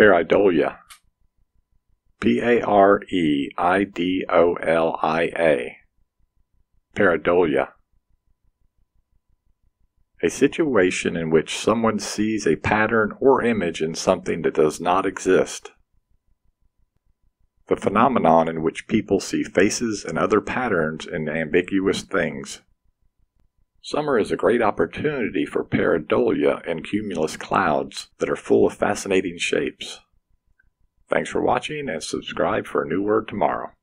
Pareidolia. P-A-R-E-I-D-O-L-I-A. Pareidolia. A situation in which someone sees a pattern or image in something that does not exist. The phenomenon in which people see faces and other patterns in ambiguous things. Summer is a great opportunity for pareidolia in cumulus clouds that are full of fascinating shapes. Thanks for watching and subscribe for a new word tomorrow.